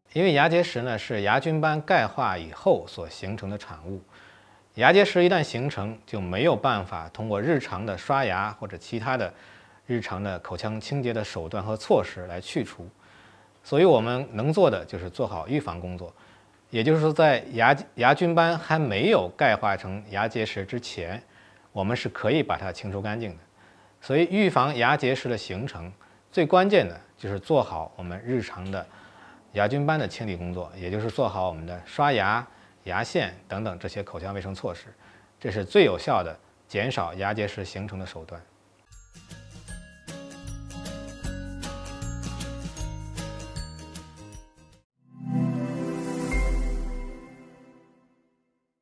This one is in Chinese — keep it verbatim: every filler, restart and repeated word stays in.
因为牙结石呢是牙菌斑钙化以后所形成的产物，牙结石一旦形成，就没有办法通过日常的刷牙或者其他的日常的口腔清洁的手段和措施来去除。所以我们能做的就是做好预防工作，也就是说，在牙牙菌斑还没有钙化成牙结石之前，我们是可以把它清除干净的。所以预防牙结石的形成，最关键的就是做好我们日常的牙菌斑的清理工作，也就是做好我们的刷牙、牙线等等这些口腔卫生措施，这是最有效的减少牙结石形成的手段。